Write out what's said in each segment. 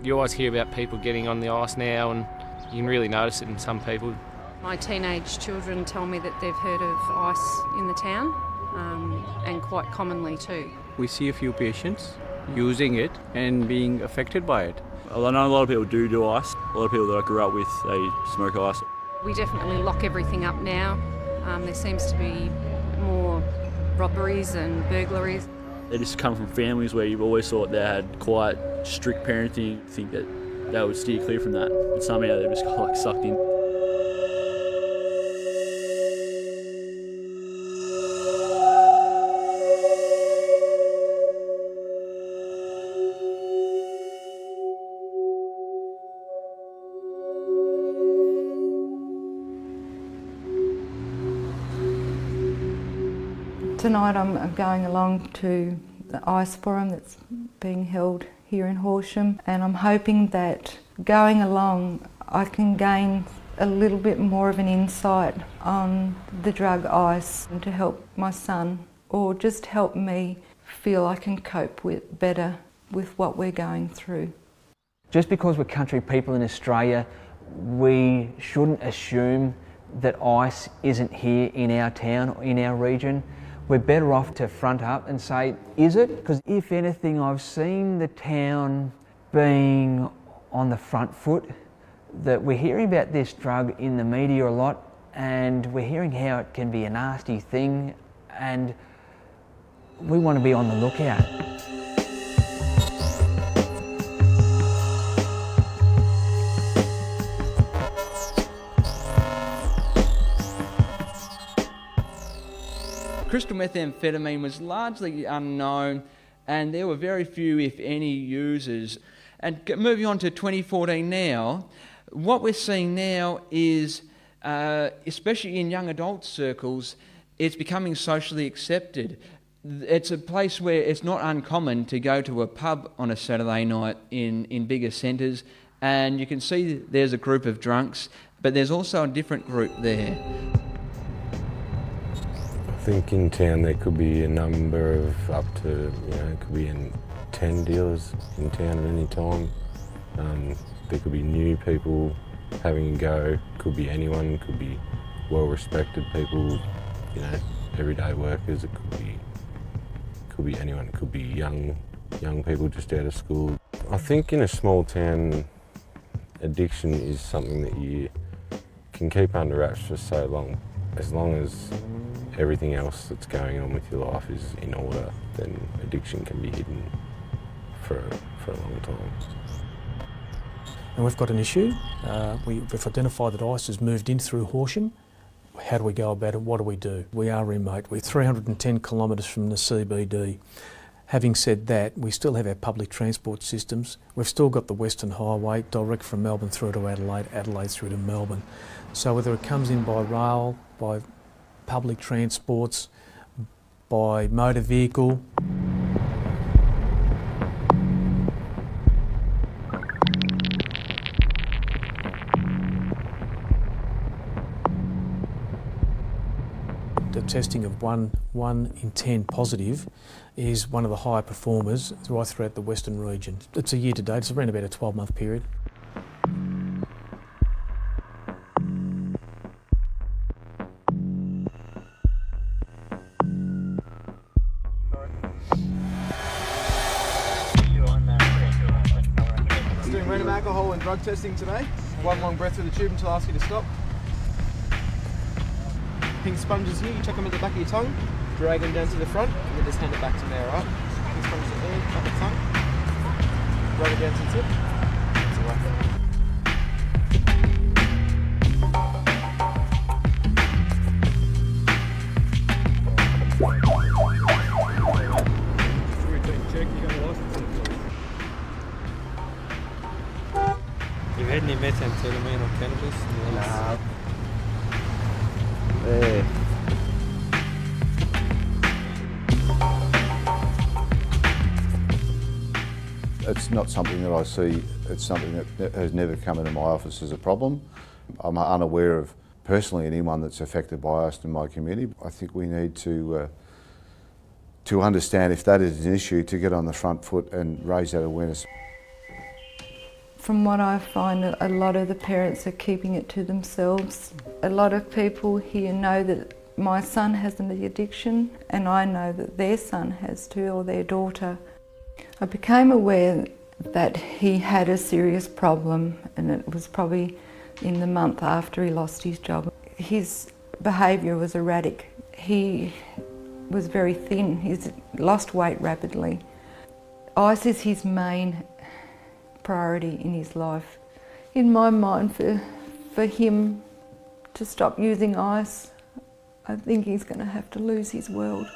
You always hear about people getting on the ice now, and you can really notice it in some people. My teenage children tell me that they've heard of ice in the town, and quite commonly too. We see a few patients using it and being affected by it. I know a lot of people do ice. A lot of people that I grew up with, they smoke ice. We definitely lock everything up now. There seems to be more robberies and burglaries. They just come from families where you've always thought they had quite strict parenting. You think that they would steer clear from that, but somehow they've just got like sucked in. Tonight I'm going along to the ice forum that's being held here in Horsham, and I'm hoping that going along I can gain a little bit more of an insight on the drug ice and to help my son, or just help me feel I can cope better with what we're going through. Just because we're country people in Australia, we shouldn't assume that ice isn't here in our town or in our region. We're better off to front up and say, is it? Because if anything, I've seen the town being on the front foot, that we're hearing about this drug in the media a lot, and we're hearing how it can be a nasty thing, and we want to be on the lookout. Crystal methamphetamine was largely unknown, and there were very few, if any, users. And moving on to 2014 now, what we're seeing now is, especially in young adult circles, it's becoming socially accepted. It's a place where it's not uncommon to go to a pub on a Saturday night in bigger centres, and you can see there's a group of drunks, but there's also a different group there. I think in town there could be a number of up to, it could be 10 dealers in town at any time. There could be new people having a go, could be anyone, could be well-respected people, everyday workers, it could be anyone, it could be young people just out of school. I think in a small town, addiction is something that you can keep under wraps for so long. As long as everything else that's going on with your life is in order, then addiction can be hidden for a long time. And we've got an issue. We've identified that ice has moved in through Horsham. How do we go about it? What do we do? We are remote. We're 310 kilometres from the CBD. Having said that, we still have our public transport systems. We've still got the Western Highway direct from Melbourne through to Adelaide, Adelaide through to Melbourne. So whether it comes in by rail, by public transports, by motor vehicle. The testing of one in 10 positive is one of the higher performers right throughout the Western region. It's a year to date, it's around about a 12-month period. Doing random alcohol and drug testing today. One long breath through the tube until I ask you to stop. Pink sponges here, you chuck them at the back of your tongue, drag them down to the front, and then just hand it back to me, alright? Pink sponges at there, back of the tongue, drag it down to the tip. That's alright. You had any methamphetamine or cannabis? Nah. It's not something that I see, it's something that has never come into my office as a problem. I'm unaware of personally anyone that's affected by ice in my community. I think we need to understand if that is an issue, to get on the front foot and raise that awareness. From what I find, a lot of the parents are keeping it to themselves. A lot of people here know that my son has an addiction, and I know that their son has too, or their daughter. I became aware that he had a serious problem, and it was probably in the month after he lost his job. His behaviour was erratic. He was very thin. He's lost weight rapidly. Ice is his main priority in his life. In my mind, for him to stop using ice, I think he's going to have to lose his world.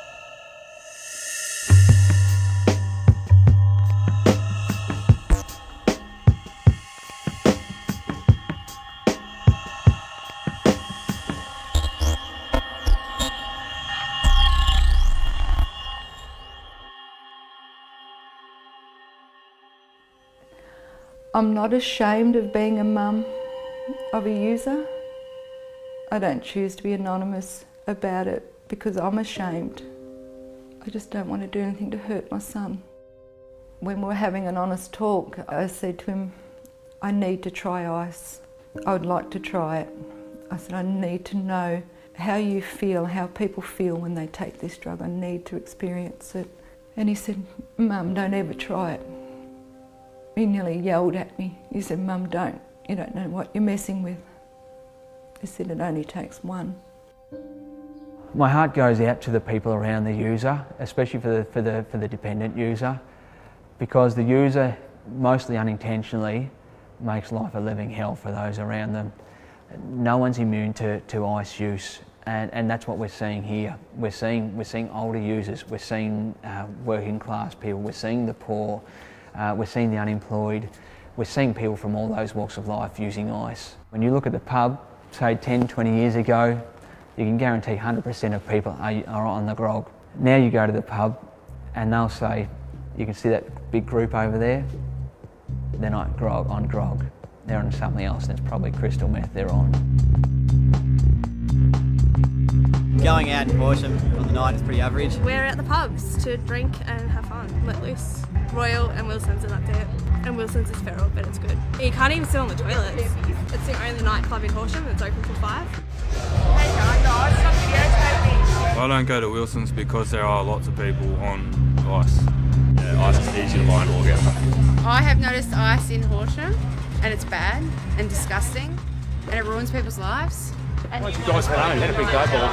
I'm not ashamed of being a mum of a user. I don't choose to be anonymous about it because I'm ashamed. I just don't want to do anything to hurt my son. When we were having an honest talk, I said to him, I need to try ice. I would like to try it. I said, I need to know how you feel, how people feel when they take this drug. I need to experience it. And he said, Mum, don't ever try it. He nearly yelled at me. He said, Mum, don't. You don't know what you're messing with. He said, it only takes one. My heart goes out to the people around the user, especially for the dependent user, because the user, mostly unintentionally, makes life a living hell for those around them. No one's immune to ice use, and that's what we're seeing here. We're seeing older users, we're seeing working class people, we're seeing the poor, we're seeing the unemployed, we're seeing people from all those walks of life using ice. When you look at the pub, say 10, 20 years ago, you can guarantee 100% of people are on the grog. Now you go to the pub and they'll say, you can see that big group over there, they're not on grog, they're on something else, and it's probably crystal meth they're on. Going out in Horsham on the night is pretty average. We're at the pubs to drink and have fun, let loose. Royal and Wilson's are up there, and Wilson's is feral, but it's good. You can't even sit on the toilets. It's the only nightclub in Horsham that's open till 5. I don't go to Wilson's because there are lots of people on ice. Yeah, ice is easy to buy and walk out. I have noticed ice in Horsham, and it's bad and disgusting, and it ruins people's lives. Once you guys head home, had a big go ball.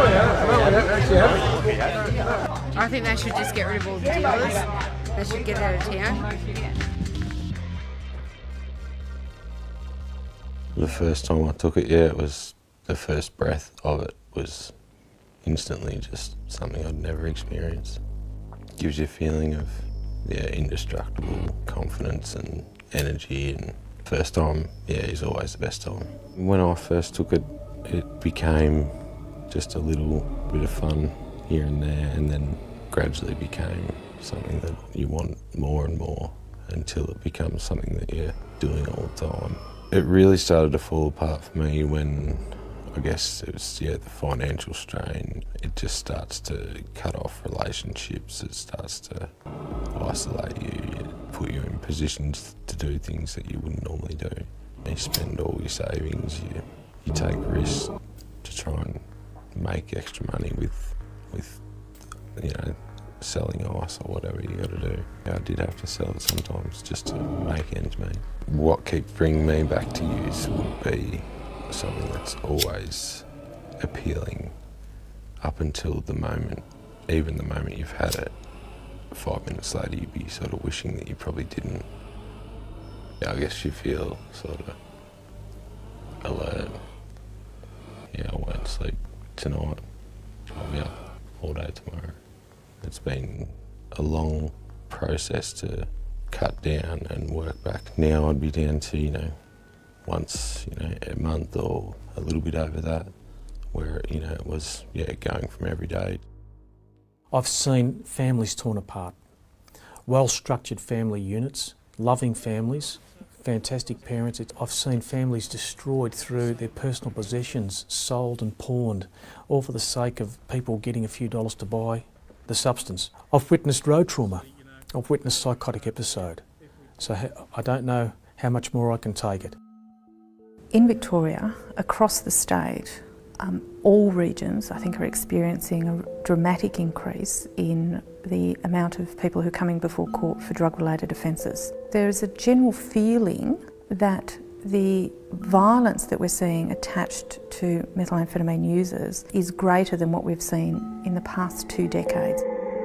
I think they should just get rid of all the dealers. They should get out of town. The first time I took it, yeah, it was the first breath of it was instantly just something I'd never experienced. Gives you a feeling of, yeah, indestructible confidence and energy, and first time, yeah, is always the best time. When I first took it, it became just a little bit of fun here and there, and then gradually became something that you want more and more until it becomes something that you're doing all the time. It really started to fall apart for me when, I guess it was, yeah, the financial strain. It just starts to cut off relationships, it starts to isolate you, put you in positions to do things that you wouldn't normally do. You spend all your savings, you take risks to try and make extra money with you know, selling ice or whatever you got to do. I did have to sell it sometimes just to make ends meet. What keeps bringing me back to use would be something that's always appealing up until the moment, even the moment you've had it. 5 minutes later you'd be sort of wishing that you probably didn't. Yeah, I guess you feel sort of alert. Yeah, I won't sleep tonight. I'll be up all day tomorrow. It's been a long process to cut down and work back. Now I'd be down to, you know, once, you know, a month or a little bit over that, where, you know, it was, yeah, going from every day. I've seen families torn apart, well-structured family units, loving families, fantastic parents. I've seen families destroyed through their personal possessions, sold and pawned, all for the sake of people getting a few dollars to buy the substance. I've witnessed road trauma. I've witnessed psychotic episode. So I don't know how much more I can take it. In Victoria, across the state, all regions, I think, are experiencing a dramatic increase in the amount of people who are coming before court for drug-related offences. There is a general feeling that the violence that we're seeing attached to methamphetamine users is greater than what we've seen in the past 2 decades.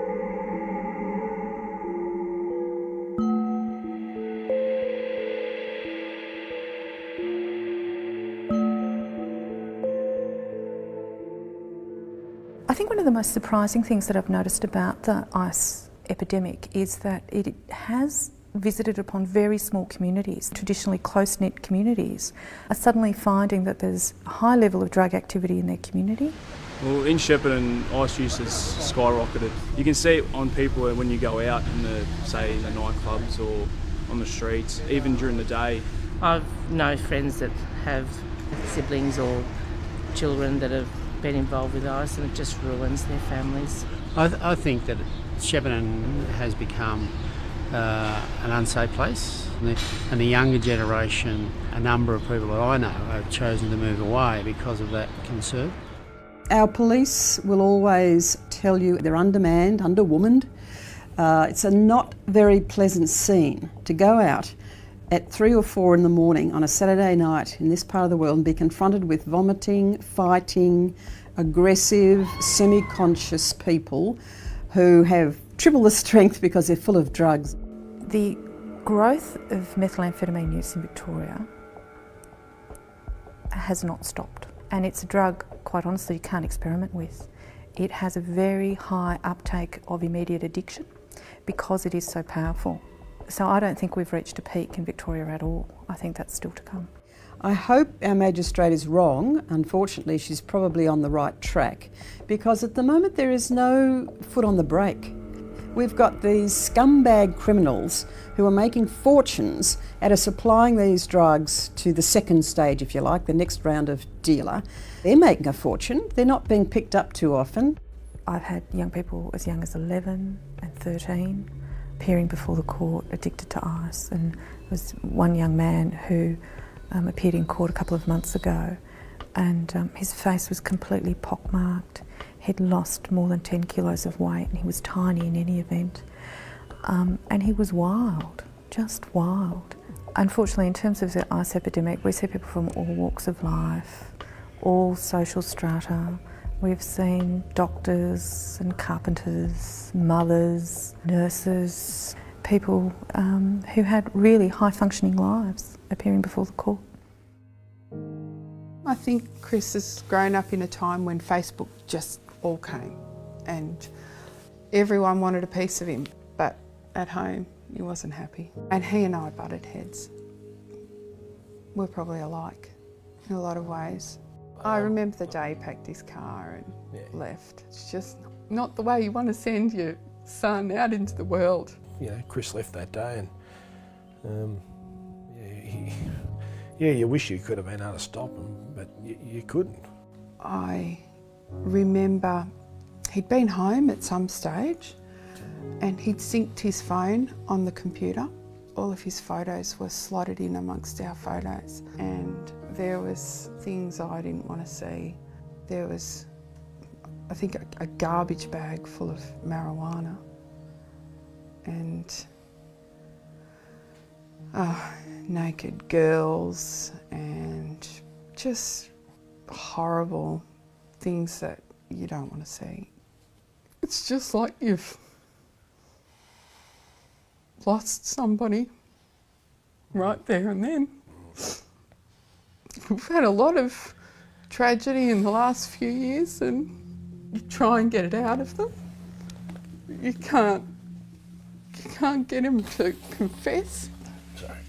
I think one of the most surprising things that I've noticed about the ice epidemic is that it has visited upon very small communities. Traditionally close-knit communities are suddenly finding that there's a high level of drug activity in their community. Well, in Shepparton, ice use has skyrocketed. You can see it on people when you go out in the, say, in the nightclubs or on the streets, even during the day. I've known friends that have siblings or children that have been involved with ice, and it just ruins their families. I think that Shepparton has become an unsafe place, and the younger generation, a number of people that I know have chosen to move away because of that concern. Our police will always tell you they're undermanned, underwomaned. It's a not very pleasant scene to go out at 3 or 4 in the morning on a Saturday night in this part of the world and be confronted with vomiting, fighting, aggressive, semi-conscious people who have triple the strength because they're full of drugs. The growth of methamphetamine use in Victoria has not stopped, and it's a drug, quite honestly, you can't experiment with. It has a very high uptake of immediate addiction because it is so powerful. So I don't think we've reached a peak in Victoria at all. I think that's still to come. I hope our magistrate is wrong. Unfortunately, she's probably on the right track, because at the moment there is no foot on the brake. We've got these scumbag criminals who are making fortunes out of supplying these drugs to the second stage, if you like, the next round of dealer. They're making a fortune. They're not being picked up too often. I've had young people as young as 11 and 13 appearing before the court addicted to ice, and there was one young man who appeared in court a couple of months ago, and his face was completely pockmarked. He'd lost more than 10 kilos of weight, and he was tiny in any event, and he was wild, just wild. Unfortunately, in terms of the ice epidemic, we see people from all walks of life, all social strata. We've seen doctors and carpenters, mothers, nurses, people who had really high-functioning lives appearing before the court. I think Chris has grown up in a time when Facebook just all came and everyone wanted a piece of him, but at home he wasn't happy. And he and I butted heads. We're probably alike in a lot of ways. I remember the day he packed his car and left. It's just not the way you want to send your son out into the world. You know, Chris left that day, and you wish you could have been able to stop him, but you couldn't. I remember he'd been home at some stage and he'd synced his phone on the computer. All of his photos were slotted in amongst our photos, and there was things I didn't want to see. There was, I think, a garbage bag full of marijuana, and naked girls, and just horrible things that you don't want to see. It's just like you've lost somebody right there and then. We've had a lot of tragedy in the last few years, and you try and get it out of them. You can't get them to confess. Sorry.